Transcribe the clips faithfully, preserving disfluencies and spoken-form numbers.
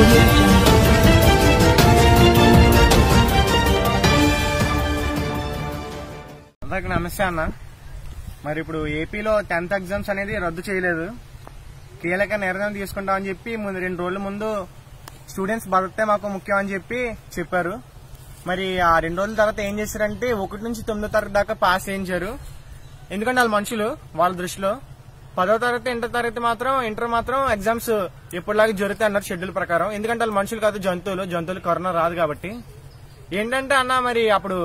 అందరికి నమస్తే అన్న. మరి ఇప్పుడు ఏపీలో టెన్త్ ఎగ్జామ్స్ అనేది రద్దు చేయలేదు. కీలక నిర్ణయం తీసుకుంటామని చెప్పి ముందు రెండు రోజుల ముందు స్టూడెంట్స్ భద్రతే మాకు ముఖ్యం అని చెప్పి చెప్పారు. మరి ఆ రెండు రోజుల తర్వాత ఏం చేశారంటే ఒకటి నుంచి తొమ్మిదో తరగతి దాకా పాస్ చేయించారు. ఎందుకంటే వాళ్ళ మనుషులు వాళ్ళ దృష్టిలో పదో తరగతి ఇంటర్ తరగతి మాత్రం ఇంటర్ మాత్రం ఎగ్జామ్స్ ఎప్పటిలాగా జరుగుతాయి అన్నారు షెడ్యూల్ ప్రకారం. ఎందుకంటే వాళ్ళు మనుషులు కాదు, జంతువులు జంతువులు కరోనా రాదు కాబట్టి. ఏంటంటే అన్న మరి అప్పుడు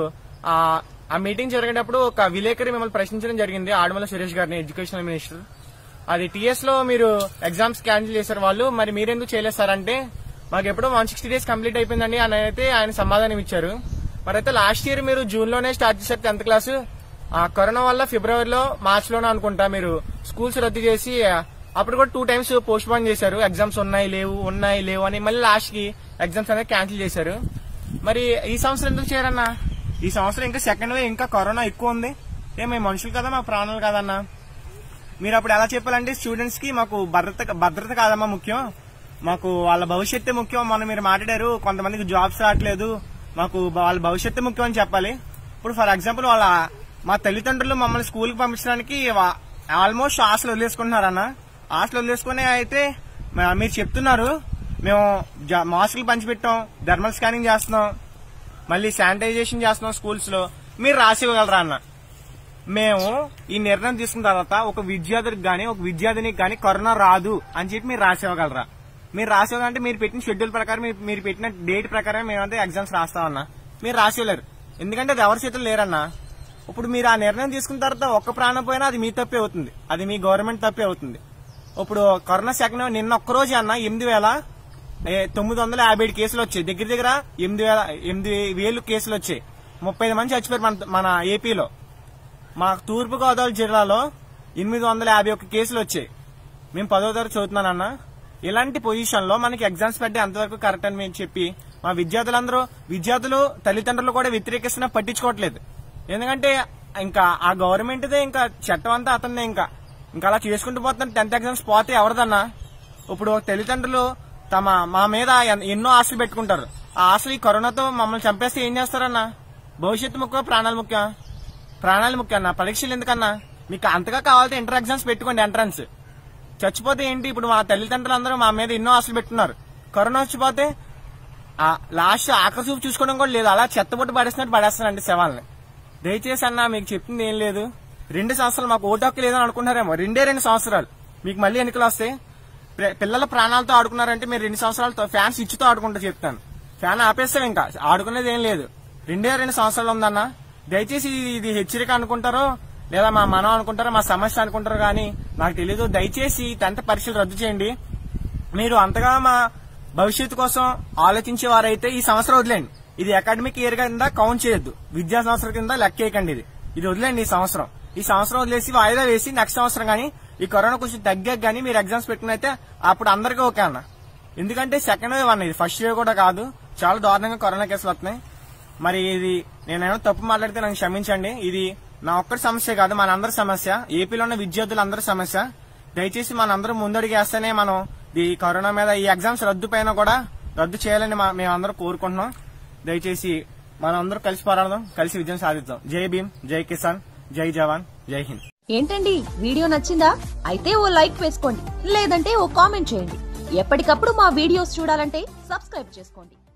ఆ మీటింగ్ జరిగేటప్పుడు ఒక విలేకరి మిమ్మల్ని ప్రశ్నించడం జరిగింది, ఆడమల సురేష్ గారిని, ఎడ్యుకేషనల్ మినిస్టర్. అది టీఎస్ లో మీరు ఎగ్జామ్స్ క్యాన్సిల్ చేశారు వాళ్ళు, మరి మీరెందుకు చేయలేస్తారంటే మాకు ఎప్పుడో వన్ సిక్స్టీ డేస్ కంప్లీట్ అయిపోయిందండి అని అయితే ఆయన సమాధానం ఇచ్చారు. మరి అయితే లాస్ట్ ఇయర్ మీరు జూన్ లోనే స్టార్ట్ చేశారు టెన్త్ క్లాస్. ఆ కరోనా వల్ల ఫిబ్రవరిలో మార్చ్ లోనే అనుకుంటా మీరు స్కూల్స్ రద్దు చేసి అప్పుడు కూడా టూ టైమ్స్ పోస్ట్ పోన్ చేశారు. ఎగ్జామ్స్ ఉన్నాయి లేవు ఉన్నాయి లేవు అని మళ్ళీ లాస్ట్ కి ఎగ్జామ్స్ అనేది క్యాన్సిల్ చేశారు. మరి ఈ సంవత్సరం ఎందుకు చేయరన్నా? ఈ సంవత్సరం ఇంకా సెకండ్ వే, ఇంకా కరోనా ఎక్కువ ఉంది. ఏ మేము మనుషులు కదా, మా ప్రాణాలు కాదన్నా. మీరు అప్పుడు ఎలా చెప్పాలంటే స్టూడెంట్స్ కి మాకు భద్రత భద్రత కాదమ్మా ముఖ్యం, మాకు వాళ్ళ భవిష్యత్తు ముఖ్యం. మొన్న మీరు మాట్లాడారు కొంతమందికి జాబ్స్ రావట్లేదు, మాకు వాళ్ళ భవిష్యత్తు ముఖ్యం అని చెప్పాలి. ఇప్పుడు ఫర్ ఎగ్జాంపుల్ వాళ్ళ మా తల్లిదండ్రులు మమ్మల్ని స్కూల్ కి పంపించడానికి ఆల్మోస్ట్ హాస్టల్ వదిలేసుకుంటున్నారన్న. హాస్టల్ వదిలేసుకుని అయితే మీరు చెప్తున్నారు మేము మాస్కులు పంచిపెట్టాం, థర్మల్ స్కానింగ్ చేస్తున్నాం, మళ్ళీ శానిటైజేషన్ చేస్తున్నాం స్కూల్స్ లో, మీరు రాసి ఇవ్వగలరా అన్న? మేము ఈ నిర్ణయం తీసుకున్న తర్వాత ఒక విద్యార్థికి గానీ ఒక విద్యార్థినికి గానీ కరోనా రాదు అని చెప్పి మీరు రాసి ఇవ్వగలరా? మీరు రాసి ఇవ్వాలంటే మీరు పెట్టిన షెడ్యూల్ ప్రకారం మీరు పెట్టిన డేట్ ప్రకారం మేమంతా ఎగ్జామ్స్ రాస్తామన్నా. మీరు రాసి ఇవ్వలేరు, ఎందుకంటే అది ఎవరి చేతులు లేరన్నా. ఇప్పుడు మీరు ఆ నిర్ణయం తీసుకున్న తర్వాత ఒక్క ప్రాణం పోయినా అది మీ తప్పే అవుతుంది, అది మీ గవర్నమెంట్ తప్పే అవుతుంది. ఇప్పుడు కరోనా సెకండ్ నిన్న ఒక్కరోజు అన్న ఎనిమిది వేల తొమ్మిది వందల యాభై ఏడు కేసులు వచ్చాయి, దగ్గర దగ్గర ఎనిమిది వేల ఎనిమిది వేలు కేసులు వచ్చాయి. ముప్పై ఐదు మంది చచ్చిపోయారు మన మన ఏపీలో. మా తూర్పు గోదావరి జిల్లాలో ఎనిమిది వందల యాభై ఒక్క కేసులు వచ్చాయి. మేము పదో తరగతి చదువుతున్నానన్న. ఇలాంటి పొజిషన్ లో మనకి ఎగ్జామ్స్ పెట్టే అంతవరకు కరెక్ట్ అని మేము చెప్పి మా విద్యార్థులందరూ విద్యార్థులు తల్లిదండ్రులు కూడా వ్యతిరేకిస్తున్నా పట్టించుకోవట్లేదు. ఎందుకంటే ఇంకా ఆ గవర్నమెంట్దే, ఇంకా చట్టం అంతా అతనిదే. ఇంకా ఇంకా అలా చేసుకుంటూ పోతున్నారు. టెన్త్ ఎగ్జామ్స్ పోతే ఎవరిదన్నా? ఇప్పుడు తల్లిదండ్రులు తమ మా మీద ఎన్నో ఆశలు పెట్టుకుంటారు. ఆ ఆశలు ఈ కరోనాతో మమ్మల్ని చంపేస్తే ఏం చేస్తారన్నా? భవిష్యత్తు ముఖ్యం, ప్రాణాలు ముఖ్యం. ప్రాణాలు ముఖ్యం అన్న, పరీక్షలు ఎందుకన్నా? మీకు అంతగా కావాలంటే ఇంటర్ ఎగ్జామ్స్ పెట్టుకోండి, ఎంట్రన్స్. చచ్చిపోతే ఏంటి? ఇప్పుడు మా తల్లిదండ్రులు అందరూ మా మీద ఎన్నో ఆశలు పెట్టుకున్నారు. కరోనా వచ్చిపోతే లాస్ట్ ఆఖరి చూపు చూసుకోవడం కూడా లేదు, అలా చెత్తబొట్టు పడేసినట్టు పడేస్తారండి శవాలని. దయచేసి అన్న మీకు చెప్తుంది ఏం లేదు. రెండు సంవత్సరాలు మాకు ఓటు హక్కు లేదని అనుకుంటారేమో, రెండే రెండు సంవత్సరాలు మీకు మళ్ళీ ఎన్నికలు వస్తాయి. పిల్లల ప్రాణాలతో ఆడుకున్నారంటే మీరు రెండు సంవత్సరాలతో ఫ్యాన్ స్విచ్తో ఆడుకుంటూ చెప్తాను. ఫ్యాన్ ఆపేస్తాం, ఇంకా ఆడుకునేది ఏం లేదు. రెండే రెండు సంవత్సరాలు ఉందన్న. దయచేసి ఇది హెచ్చరిక అనుకుంటారో లేదా మా మనం అనుకుంటారో మా సమస్య అనుకుంటారో కానీ నాకు తెలీదు. దయచేసి టెన్త్ పరీక్షలు రద్దు చేయండి. మీరు అంతగా మా భవిష్యత్తు కోసం ఆలోచించే వారైతే ఈ సంవత్సరం వదిలేండి. ఇది అకాడమిక్ ఇయర్ కింద కౌంట్ చేయొద్దు, విద్యా సంవత్సరం కింద లెక్కేయకండి. ఇది ఇది వదిలేండి. ఈ సంవత్సరం ఈ సంవత్సరం వదిలేసి వాయిదా వేసి నెక్స్ట్ సంవత్సరం గానీ ఈ కరోనా కొంచెం తగ్గాక గానీ మీరు ఎగ్జామ్స్ పెట్టుకుని అయితే అప్పుడు అందరికీ ఓకే అన్న. ఎందుకంటే సెకండ్ వేవ్ అన్న, ఇది ఫస్ట్ వేవ్ కూడా కాదు. చాలా దారుణంగా కరోనా కేసులు వస్తున్నాయి. మరి ఇది నేనేమో తప్పు మాట్లాడితే నాకు క్షమించండి. ఇది నా ఒక్కటి సమస్య కాదు, మనందరి సమస్య, ఏపీలో ఉన్న విద్యార్థులందరి సమస్య. దయచేసి మనందరం ముందడుగు వేస్తేనే మనం ఈ కరోనా మీద ఈ ఎగ్జామ్స్ రద్దు పైన కూడా రద్దు చేయాలని మేమందరం కోరుకుంటున్నాం. దయచేసి మనం అందరూ కలిసి పోరాడదాం, కలిసి విజయం సాధిద్దాం. జై భీమ్, జై కిసాన్, జై జవాన్, జై హింద్. ఏంటండి వీడియో నచ్చిందా? అయితే ఓ లైక్ వేసుకోండి, లేదంటే ఓ కామెంట్ చేయండి. ఎప్పటికప్పుడు మా వీడియోస్ చూడాలంటే సబ్స్క్రైబ్ చేసుకోండి.